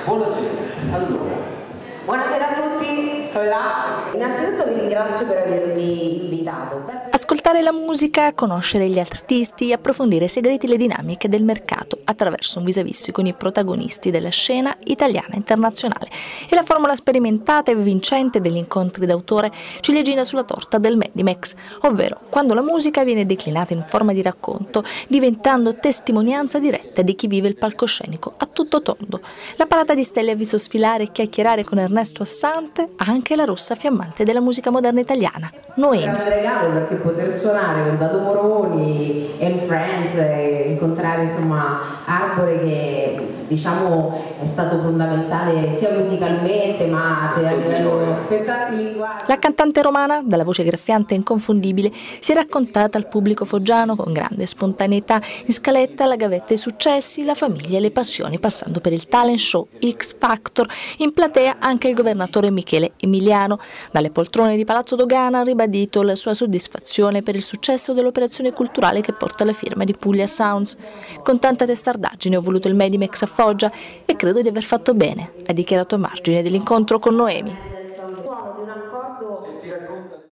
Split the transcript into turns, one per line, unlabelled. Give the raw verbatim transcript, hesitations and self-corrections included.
Buonasera, allora.
Buonasera a tutti, hola. Innanzitutto vi ringrazio per avermi invitato.
Ascoltare la musica, conoscere gli artisti, approfondire i segreti e le dinamiche del mercato attraverso un vis-à-vis con i protagonisti della scena italiana e internazionale. E la formula sperimentata e vincente degli incontri d'autore ciliegina sulla torta del Medimex, ovvero quando la musica viene declinata in forma di racconto, diventando testimonianza diretta di chi vive il palcoscenico a tutto tondo. La parata di stelle ha visto sfilare e chiacchierare con Ernesto Assante anche la rossa fiammante della musica moderna italiana, Noemi.
È un regalo perché poter suonare con Dato Moroni e Friends e incontrare insomma Arbore, che diciamo è stato fondamentale sia musicalmente ma a livello per tanti linguaggi.
La cantante romana, dalla voce graffiante e inconfondibile, si è raccontata al pubblico foggiano con grande spontaneità, in scaletta la gavetta i successi, la famiglia e le passioni, passando per il talent show X Factor, in platea anche il governatore Michele Emiliano. Dalle poltrone di Palazzo Dogana ha ribadito la sua soddisfazione per il successo dell'operazione culturale che porta la firma di Puglia Sounds. Con tanta testardaggine ho voluto il Medimex a Foggia e credo di aver fatto bene, ha dichiarato a margine dell'incontro con Noemi.